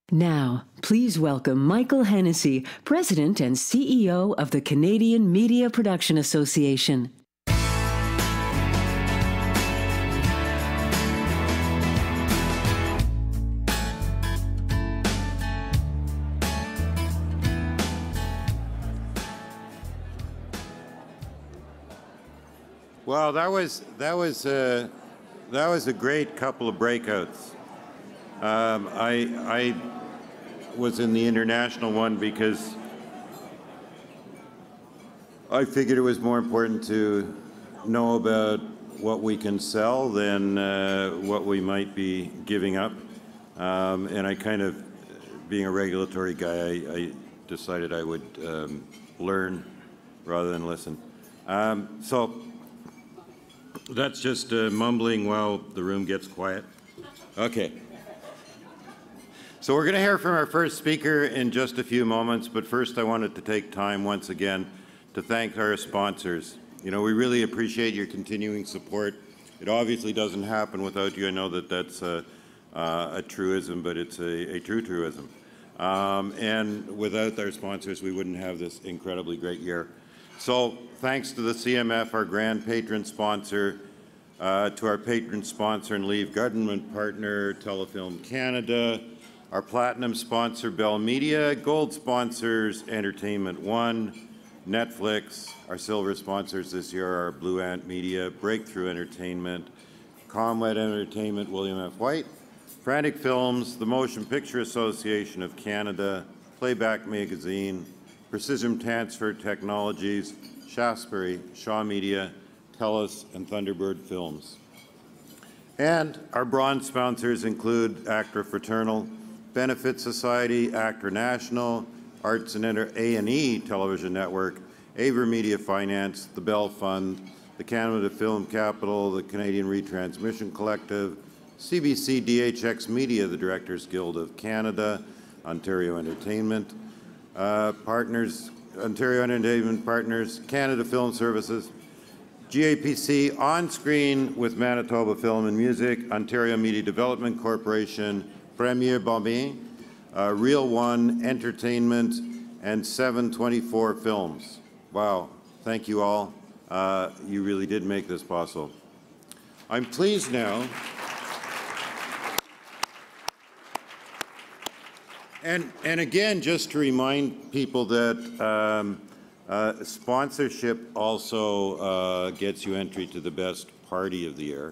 Now, please welcome Michael Hennessy, President and CEO of the Canadian Media Production Association. Well, that was a great couple of breakouts. I was in the international one because I figured it was more important to know about what we can sell than what we might be giving up. And I kind of, being a regulatory guy, I decided I would learn rather than listen. So that's just mumbling while the room gets quiet. Okay. So we're going to hear from our first speaker in just a few moments, but first I wanted to take time once again to thank our sponsors. You know, we really appreciate your continuing support. It obviously doesn't happen without you. I know that that's a truism, but it's a true truism. And without our sponsors, we wouldn't have this incredibly great year. So thanks to the CMF, our grand patron sponsor, to our patron sponsor and lead government partner, Telefilm Canada, our platinum sponsor, Bell Media, gold sponsors, Entertainment One, Netflix. Our silver sponsors this year are Blue Ant Media, Breakthrough Entertainment, Comwet Entertainment, William F. White, Frantic Films, the Motion Picture Association of Canada, Playback Magazine, Precision Transfer Technologies, Shaftesbury, Shaw Media, TELUS, and Thunderbird Films. And our bronze sponsors include Actra Fraternal, Benefit Society, Actra National, Arts and A&E Television Network, Aver Media Finance, the Bell Fund, the Canada Film Capital, the Canadian Retransmission Collective, CBC DHX Media, the Directors Guild of Canada, Ontario Entertainment Partners, Ontario Entertainment Partners, Canada Film Services, GAPC On Screen with Manitoba Film and Music, Ontario Media Development Corporation, Premier Bombay, Real One Entertainment, and 724 Films. Wow, thank you all. You really did make this possible. I'm pleased now. And again, just to remind people that sponsorship also gets you entry to the best party of the year.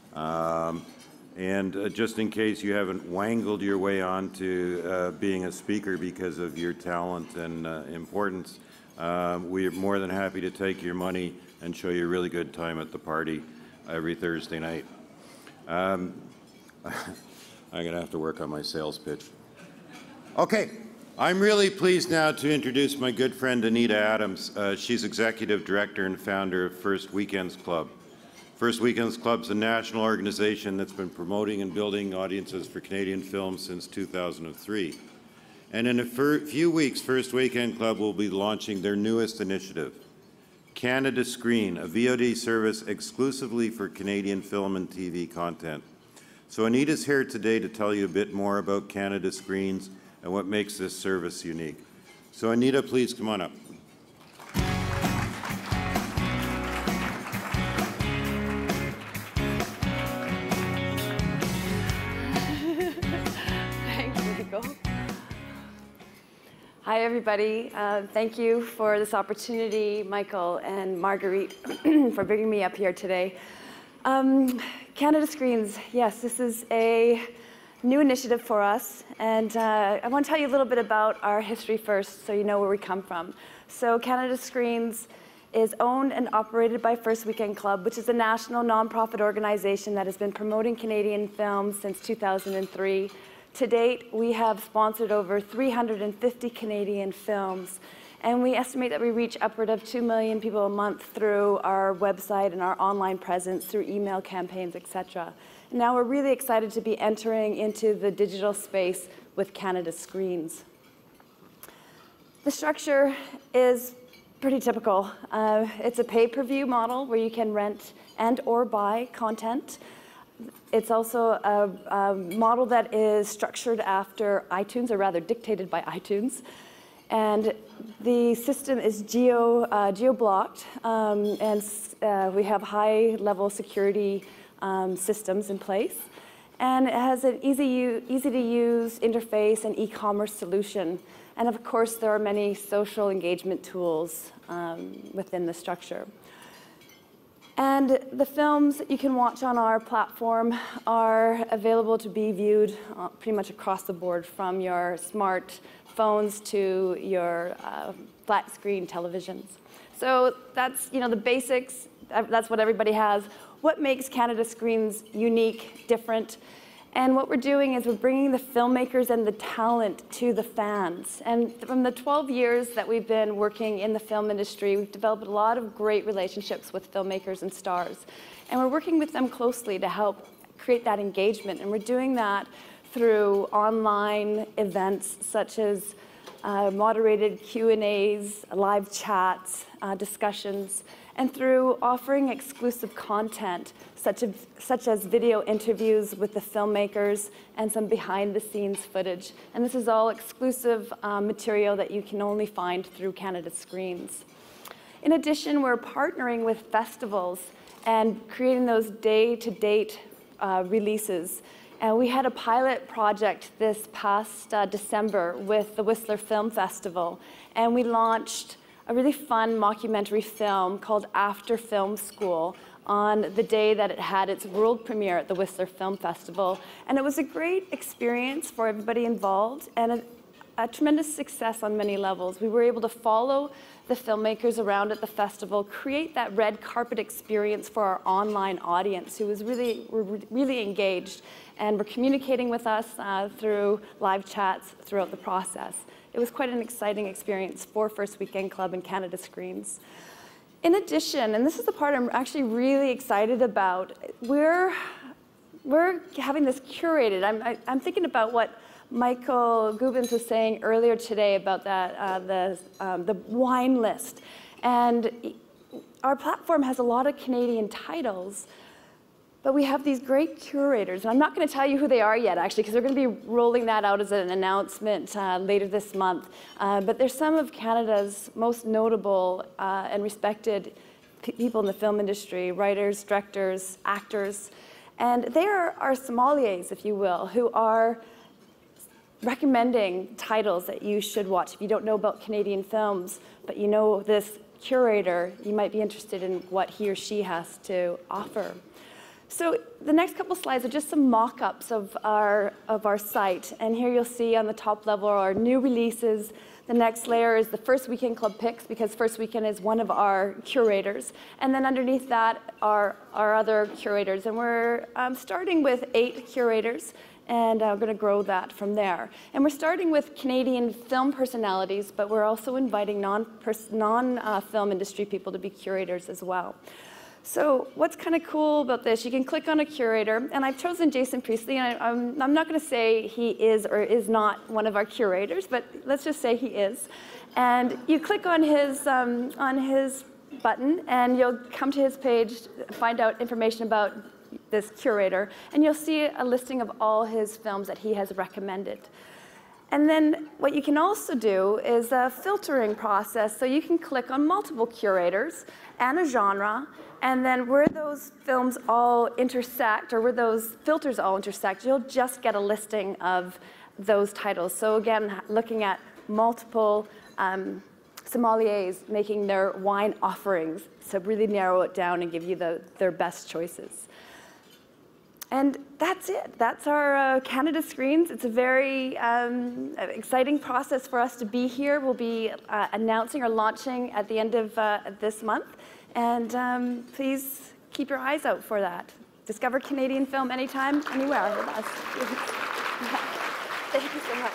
And just in case you haven't wangled your way on to being a speaker because of your talent and importance, we're more than happy to take your money and show you a really good time at the party every Thursday night. I'm going to have to work on my sales pitch. Okay, I'm really pleased now to introduce my good friend Anita Adams. She's Executive Director and founder of First Weekends Club. First Weekends Club is a national organization that's been promoting and building audiences for Canadian films since 2003. And in a few weeks, First Weekend Club will be launching their newest initiative, Canada Screen, a VOD service exclusively for Canadian film and TV content. So Anita's here today to tell you a bit more about Canada Screens and what makes this service unique. So Anita, please come on up. Thanks, Michael. Hi, everybody. Thank you for this opportunity, Michael and Marguerite, for bringing me up here today. Canada Screens, yes, this is a new initiative for us, and I want to tell you a little bit about our history first so you know where we come from. So Canada Screens is owned and operated by First Weekend Club, which is a national nonprofit organization that has been promoting Canadian films since 2003. To date, we have sponsored over 350 Canadian films, and we estimate that we reach upward of 2 million people a month through our website and our online presence, through email campaigns, etc. Now we're really excited to be entering into the digital space with Canada Screens. The structure is pretty typical. It's a pay-per-view model where you can rent and or buy content. it's also a model that is structured after iTunes, or rather dictated by iTunes. And the system is geo-blocked, and we have high-level security systems in place. And it has an easy-to-use interface and e-commerce solution. And of course, there are many social engagement tools within the structure. And the films that you can watch on our platform are available to be viewed pretty much across the board, from your smartphones to your flat screen televisions. So that's, you know, the basics. That's what everybody has. What makes Canada Screens unique, different? And what we're doing is we're bringing the filmmakers and the talent to the fans. And from the 12 years that we've been working in the film industry, we've developed a lot of great relationships with filmmakers and stars. And we're working with them closely to help create that engagement. And we're doing that through online events such as moderated Q&As, live chats, discussions, and through offering exclusive content such as video interviews with the filmmakers and some behind-the-scenes footage. And this is all exclusive material that you can only find through Canada Screens. In addition, we're partnering with festivals and creating those day-to-date releases. And we had a pilot project this past December with the Whistler Film Festival, and we launched a really fun mockumentary film called After Film School on the day that it had its world premiere at the Whistler Film Festival. And it was a great experience for everybody involved, and a tremendous success on many levels. We were able to follow the filmmakers around at the festival, create that red carpet experience for our online audience, who was really engaged and were communicating with us through live chats throughout the process. It was quite an exciting experience for First Weekend Club and Canada Screens. In addition, and this is the part I'm actually really excited about, we're having this curated. I'm thinking about what Michael Gubens was saying earlier today about that, the wine list. And our platform has a lot of Canadian titles, but we have these great curators. And I'm not going to tell you who they are yet, actually, because they're going to be rolling that out as an announcement later this month. But they're some of Canada's most notable and respected people in the film industry, writers, directors, actors. And they are our sommeliers, if you will, who are recommending titles that you should watch. If you don't know about Canadian films, but you know this curator, you might be interested in what he or she has to offer. So the next couple slides are just some mock-ups of our site. And here you'll see on the top level our new releases. The next layer is the First Weekend Club picks, because First Weekend is one of our curators. And then underneath that are our other curators. And we're starting with 8 curators, and we're going to grow that from there. And we're starting with Canadian film personalities, but we're also inviting non-film industry people to be curators as well. So what's kind of cool about this, you can click on a curator, and I've chosen Jason Priestley, and I'm not going to say he is or is not one of our curators, but let's just say he is. And you click on his button, and you'll come to his page, find out information about this curator, and you'll see a listing of all his films that he has recommended. And then what you can also do is a filtering process, so you can click on multiple curators and a genre, and then where those films all intersect, or where those filters all intersect, you'll just get a listing of those titles. So again, looking at multiple sommeliers making their wine offerings, so really narrow it down and give you their best choices. And that's it. That's our Canada Screens. It's a very exciting process for us to be here. We'll be announcing or launching at the end of this month. And please keep your eyes out for that. Discover Canadian film anytime, anywhere with us. Thank you so much.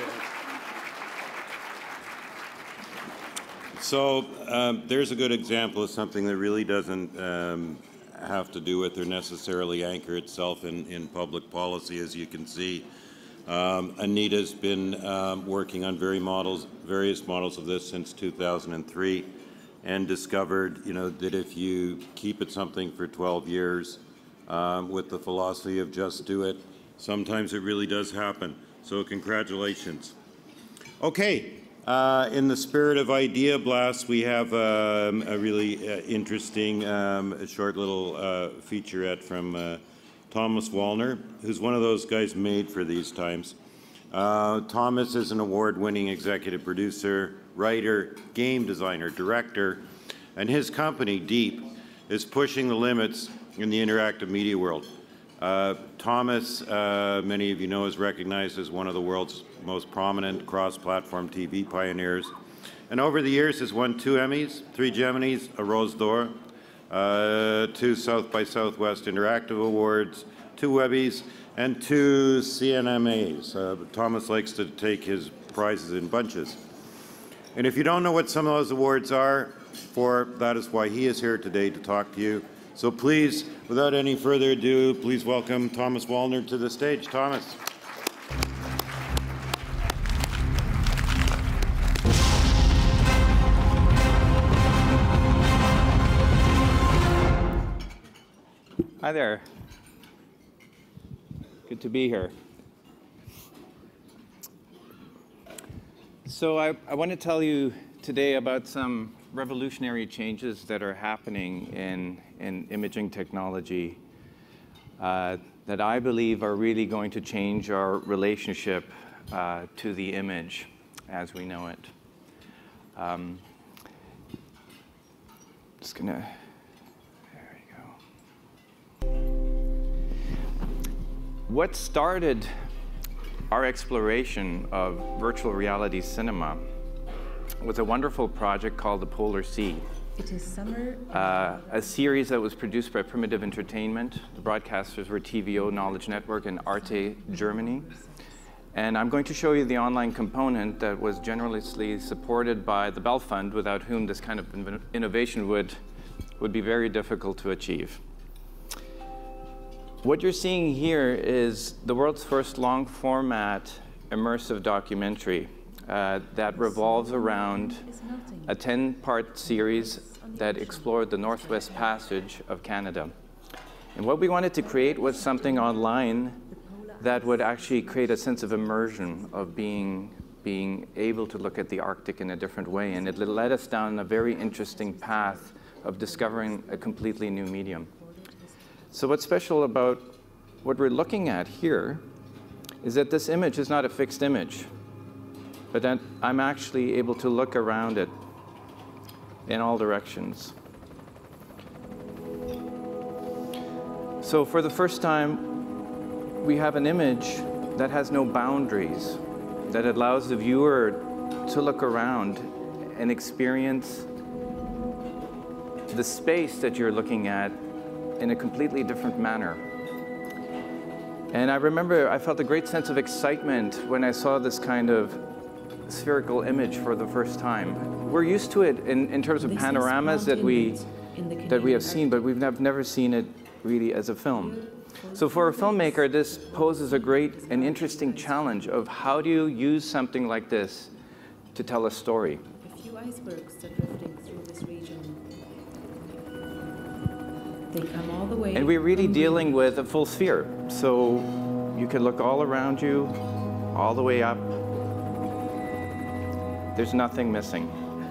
So there's a good example of something that really doesn't have to do with or necessarily anchor itself in public policy. As you can see, Anita's been working on various models of this since 2003, and discovered, that if you keep it something for 12 years, with the philosophy of just do it. Sometimes it really does happen. So congratulations. Okay, in the spirit of IdeaBlast, we have a really interesting short little featurette from Thomas Wallner, who's one of those guys made for these times. Thomas is an award-winning executive producer, writer, game designer, director, and his company, Deep, is pushing the limits in the interactive media world. Thomas, many of you know, is recognized as one of the world's most prominent cross-platform TV pioneers, and over the years has won 2 Emmys, 3 Geminis, a Rose d'Or, 2 South by Southwest Interactive Awards, 2 Webbies, and 2 CNMAs. Thomas likes to take his prizes in bunches. And if you don't know what some of those awards are for, that is why he is here today to talk to you. So please, without any further ado, please welcome Thomas Wallner to the stage. Thomas. Hi there. Good to be here. So I want to tell you today about some revolutionary changes that are happening in imaging technology that I believe are really going to change our relationship to the image as we know it. Just gonna, there you go. What started our exploration of virtual reality cinema was a wonderful project called The Polar Sea. It is summer. A series that was produced by Primitive Entertainment. The broadcasters were PTiO, Knowledge Network, and Arte Germany. And I'm going to show you the online component that was generously supported by the Bell Fund, without whom this kind of innovation would be very difficult to achieve. What you're seeing here is the world's first long format immersive documentary that revolves around a 10-part series that explored the Northwest Passage of Canada. And what we wanted to create was something online that would actually create a sense of immersion, of being able to look at the Arctic in a different way. And it led us down a very interesting path of discovering a completely new medium. So what's special about what we're looking at here is that this image is not a fixed image, but that I'm actually able to look around it in all directions. So for the first time, we have an image that has no boundaries, that allows the viewer to look around and experience the space that you're looking at in a completely different manner. And I remember I felt a great sense of excitement when I saw this kind of spherical image for the first time. We're used to it in terms of panoramas that we have seen, but we've never seen it really as a film. So for a filmmaker, this poses a great and interesting challenge of how do you use something like this to tell a story. A few icebergs are drifting through this region. They come all the way. And we're really dealing with a full sphere. So you can look all around you, all the way up. There's nothing missing.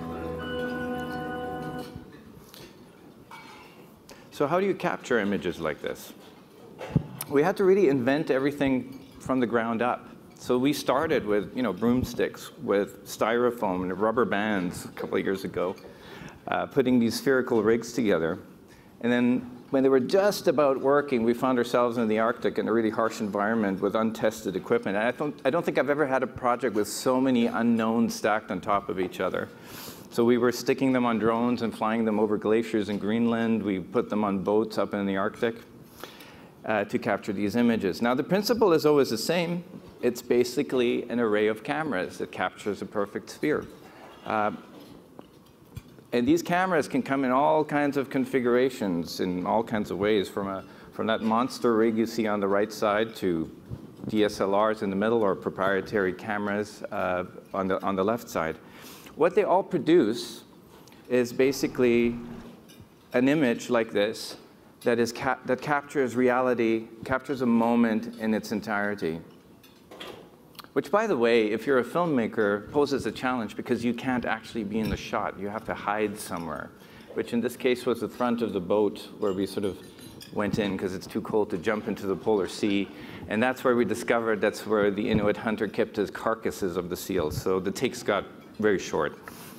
So how do you capture images like this? We had to really invent everything from the ground up. So we started with, broomsticks, with styrofoam and rubber bands a couple of years ago, putting these spherical rigs together. And then when they were just about working, we found ourselves in the Arctic in a really harsh environment with untested equipment. And I don't think I've ever had a project with so many unknowns stacked on top of each other. So we were sticking them on drones and flying them over glaciers in Greenland. We put them on boats up in the Arctic to capture these images. Now the principle is always the same. It's basically an array of cameras that captures a perfect sphere. And these cameras can come in all kinds of configurations, in all kinds of ways, from that monster rig you see on the right side to DSLRs in the middle, or proprietary cameras on the left side. What they all produce is basically an image like this that captures reality, captures a moment in its entirety. Which, by the way, if you're a filmmaker, poses a challenge because you can't actually be in the shot. You have to hide somewhere, which in this case was the front of the boat where we sort of went in because it's too cold to jump into the polar sea. And that's where we discovered that's where the Inuit hunter kept his carcasses of the seals. So the takes got very short.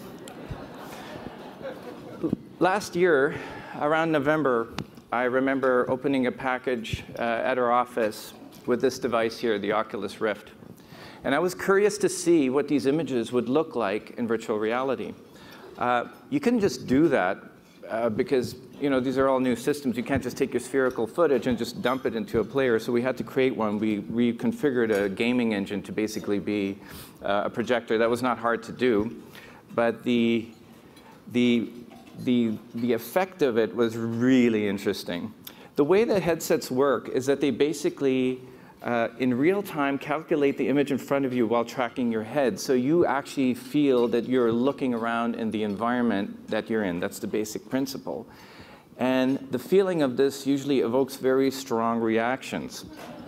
Last year, around November, I remember opening a package at our office with this device here, the Oculus Rift. And I was curious to see what these images would look like in virtual reality. You couldn't just do that because these are all new systems. You can't just take your spherical footage and just dump it into a player. So we had to create one. We reconfigured a gaming engine to basically be a projector. That was not hard to do. But the effect of it was really interesting. The way the headsets work is that they basically in real time calculate the image in front of you while tracking your head. So you actually feel that you're looking around in the environment that you're in. That's the basic principle. And the feeling of this usually evokes very strong reactions.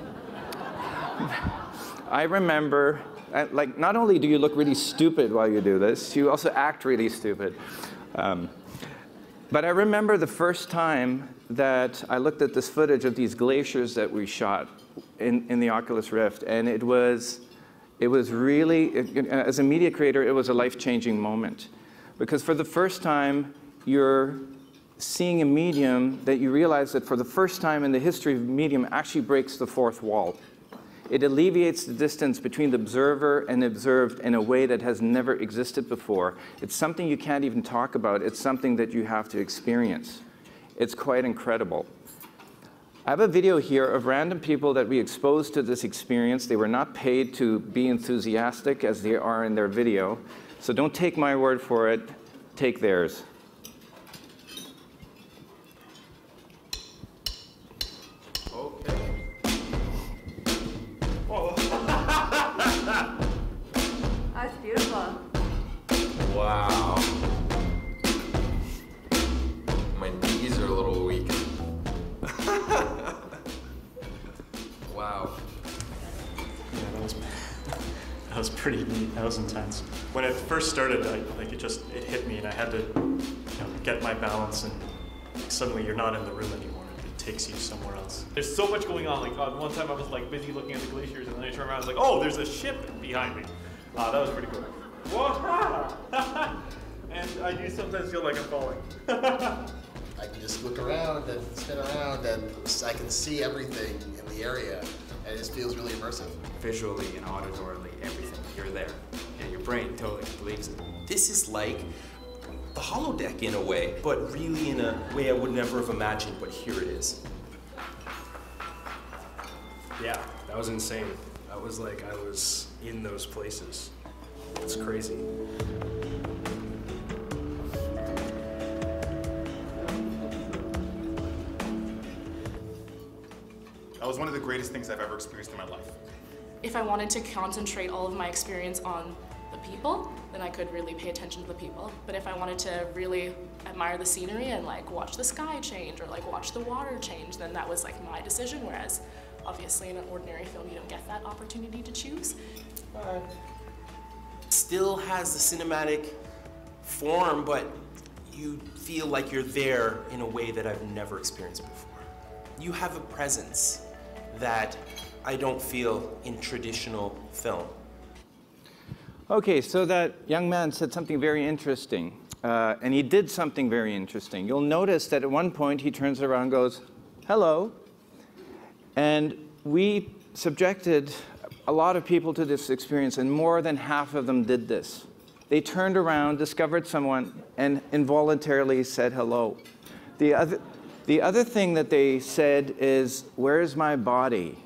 I remember, like, not only do you look really stupid while you do this, you also act really stupid. But I remember the first time that I looked at this footage of these glaciers that we shot in the Oculus Rift, and it was really, as a media creator, it was a life-changing moment. Because for the first time, you're seeing a medium that you realize that for the first time in the history of medium actually breaks the fourth wall. It alleviates the distance between the observer and the observed in a way that has never existed before. It's something you can't even talk about. It's something that you have to experience. It's quite incredible. I have a video here of random people that we exposed to this experience. They were not paid to be enthusiastic as they are in their video. So don't take my word for it. Take theirs. That's beautiful. Wow. My knees are a little weak. Wow. Yeah, that was pretty neat. That was intense. When it first started, it hit me, and I had to get my balance, and suddenly you're not in the room anymore. It takes you somewhere else. There's so much going on. Like one time I was like busy looking at the glaciers, and then I turned around and I was like, oh, there's a ship behind me. That was pretty cool. Whoa! And I do sometimes feel like I'm falling. I can just look around and spin around, and I can see everything in the area, and it just feels really immersive. Visually and auditorily, everything, you're there. And your brain totally believes it. This is like the holodeck in a way, but really in a way I would never have imagined, but here it is. Yeah, that was insane. That was like I was in those places. It's crazy. That was one of the greatest things I've ever experienced in my life. If I wanted to concentrate all of my experience on the people, then I could really pay attention to the people. But if I wanted to really admire the scenery and like watch the sky change or like watch the water change, then that was like my decision, whereas obviously in an ordinary film you don't get that opportunity to choose. Still has the cinematic form, but you feel like you're there in a way that I've never experienced before. You have a presence that I don't feel in traditional film. Okay, so that young man said something very interesting, and he did something very interesting. You'll notice that at one point he turns around and goes, hello. And we subjected a lot of people to this experience, and more than half of them did this. They turned around, discovered someone, and involuntarily said hello. The other thing that they said is, where's my body?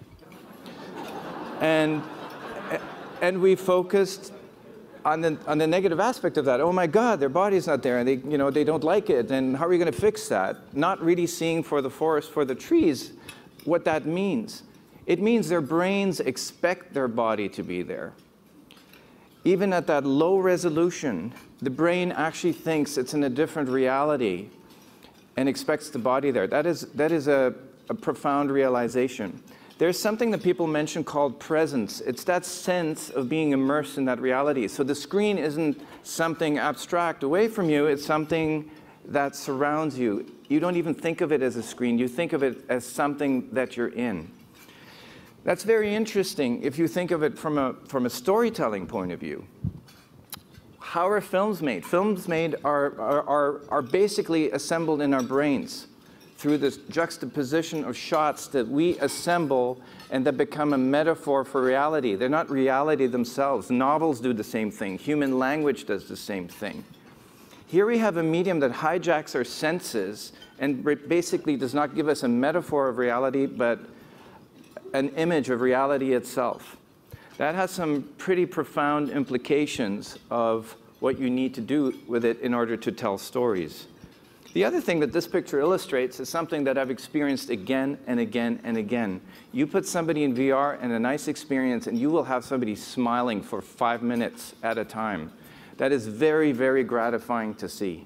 And we focused on the negative aspect of that. Oh my God, their body's not there, and they don't like it, and how are we going to fix that? Not really seeing for the forest, for the trees, what that means. It means their brains expect their body to be there. Even at that low resolution, the brain actually thinks it's in a different reality. and expects the body there. That is a profound realization. There's something that people mention called presence. It's that sense of being immersed in that reality. So the screen isn't something abstract away from you, it's something that surrounds you. You don't even think of it as a screen, you think of it as something that you're in. That's very interesting if you think of it from a storytelling point of view. How are films made? Films made are basically assembled in our brains through this juxtaposition of shots that we assemble and that become a metaphor for reality. They're not reality themselves. Novels do the same thing. Human language does the same thing. Here we have a medium that hijacks our senses and basically does not give us a metaphor of reality, but an image of reality itself. That has some pretty profound implications of what you need to do with it in order to tell stories. The other thing that this picture illustrates is something that I've experienced again and again and again. You put somebody in VR and a nice experience, and you will have somebody smiling for 5 minutes at a time. That is very, very gratifying to see.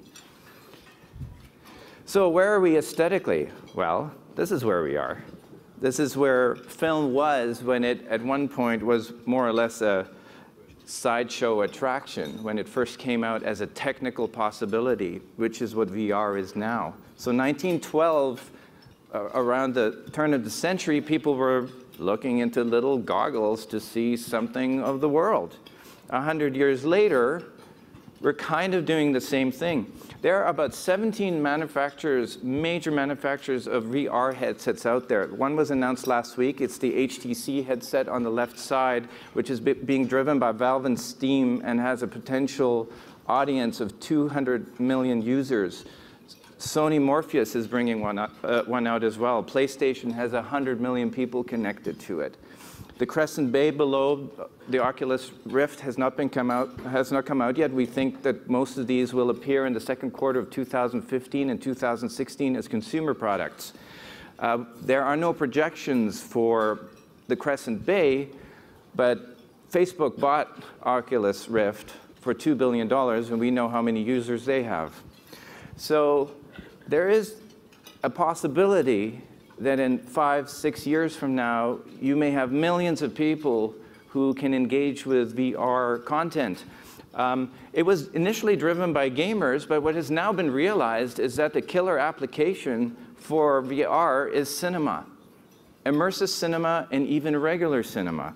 So where are we aesthetically? Well, this is where we are. This is where film was when it, at one point, was more or less a sideshow attraction, when it first came out as a technical possibility, which is what VR is now. So 1912, around the turn of the century, people were looking into little goggles to see something of the world. 100 years later, we're kind of doing the same thing. There are about 17 manufacturers, major manufacturers of VR headsets out there. One was announced last week. It's the HTC headset on the left side, which is being driven by Valve and Steam and has a potential audience of 200 million users. Sony Morpheus is bringing one out as well. PlayStation has 100 million people connected to it. The Crescent Bay below the Oculus Rift has not come out yet. We think that most of these will appear in the second quarter of 2015 and 2016 as consumer products. There are no projections for the Crescent Bay, but Facebook bought Oculus Rift for $2 billion, and we know how many users they have. So there is a possibility that in 5, 6 years from now, you may have millions of people who can engage with VR content. It was initially driven by gamers, but what has now been realized is that the killer application for VR is cinema, immersive cinema, and even regular cinema.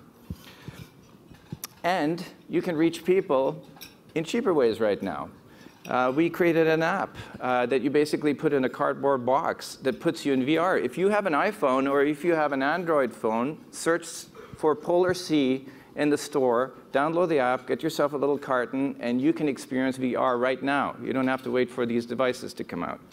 And you can reach people in cheaper ways right now. We created an app that you basically put in a cardboard box that puts you in VR. If you have an iPhone or if you have an Android phone, search for Polar Sea in the store, download the app, get yourself a little carton, and you can experience VR right now. You don't have to wait for these devices to come out.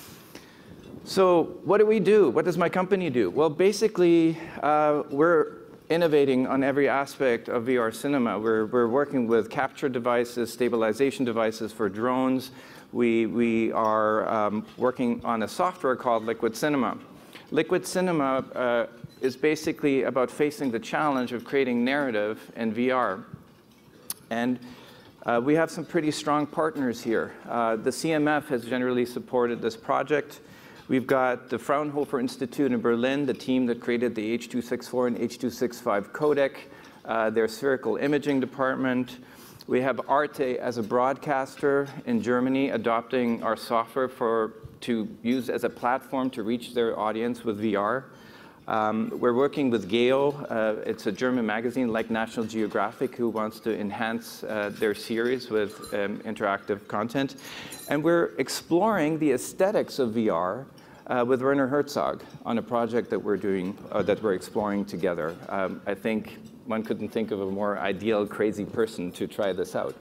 So what do we do? What does my company do? Well, basically, we're innovating on every aspect of VR cinema. We're working with capture devices, stabilization devices for drones. We are working on a software called Liquid Cinema. Liquid Cinema is basically about facing the challenge of creating narrative in VR. And we have some pretty strong partners here. The CMF has generally supported this project. We've got the Fraunhofer Institute in Berlin, the team that created the H.264 and H.265 codec, their spherical imaging department. We have Arte as a broadcaster in Germany adopting our software to use as a platform to reach their audience with VR. We're working with Geo. It's a German magazine like National Geographic who wants to enhance their series with interactive content. And we're exploring the aesthetics of VR with Werner Herzog on a project that we're doing, that we're exploring together. I think one couldn't think of a more ideal, crazy person to try this out.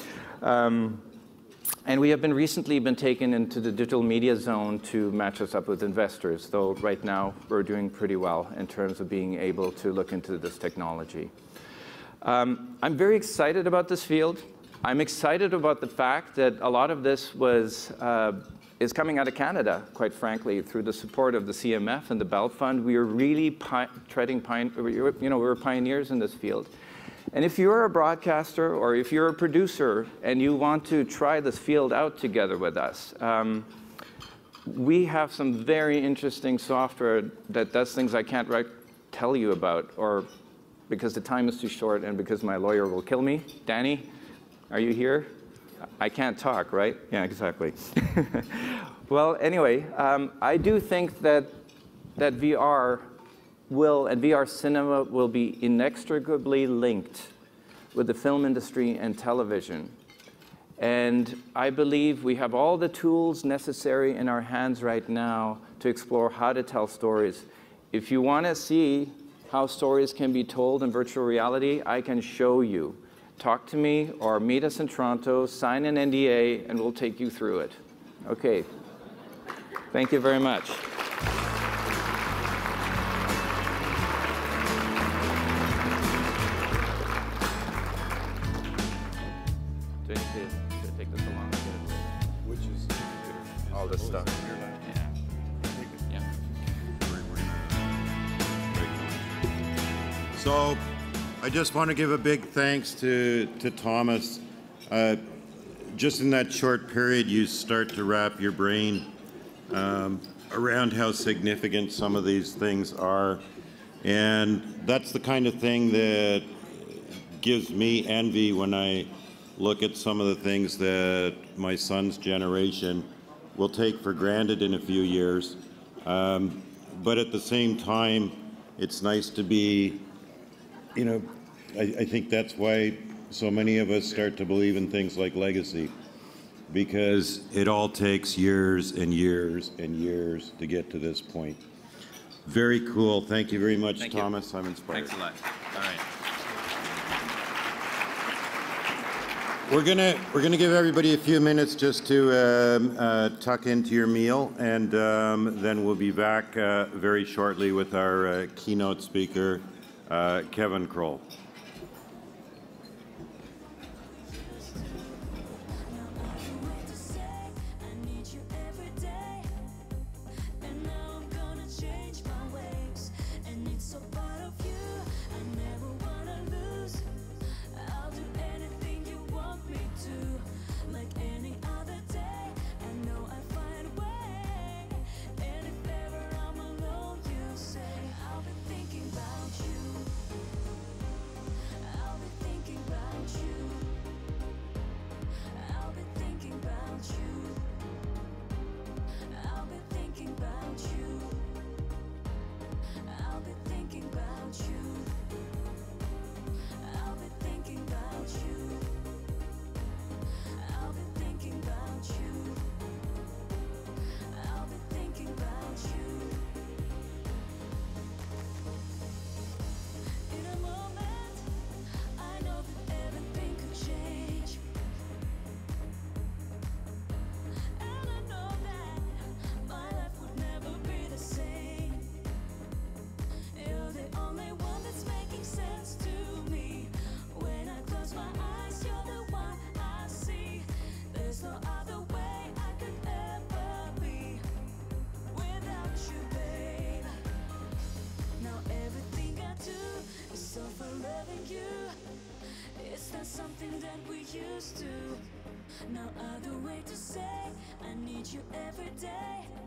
And we have recently been taken into the digital media zone to match us up with investors, though right now we're doing pretty well in terms of being able to look into this technology. I'm very excited about this field. I'm excited about the fact that a lot of this is coming out of Canada, quite frankly, through the support of the CMF and the Bell Fund. We are really we're pioneers in this field. And if you're a broadcaster or if you're a producer and you want to try this field out together with us, we have some very interesting software that does things I can't tell you about, or because the time is too short and because my lawyer will kill me. Danny, are you here? I can't talk, right? Yeah, exactly. Well, anyway, I do think that VR will, and VR cinema will be inextricably linked with the film industry and television. And I believe we have all the tools necessary in our hands right now to explore how to tell stories. If you want to see how stories can be told in virtual reality, I can show you. Talk to me or meet us in Toronto, sign an NDA, and we'll take you through it. Okay. Thank you very much. All this stuff. Yeah. So I just want to give a big thanks to Thomas. Just in that short period, you start to wrap your brain around how significant some of these things are. And that's the kind of thing that gives me envy when I look at some of the things that my son's generation will take for granted in a few years. But at the same time, it's nice to be, you know, I think that's why so many of us start to believe in things like legacy, because it all takes years and years and years to get to this point. Very cool. Thank you very much, Thomas. I'm inspired. Thanks a lot. All right. We're gonna give everybody a few minutes just to tuck into your meal, and then we'll be back very shortly with our keynote speaker, Kevin Kroll. Something that we used to. No other way to say I need you every day.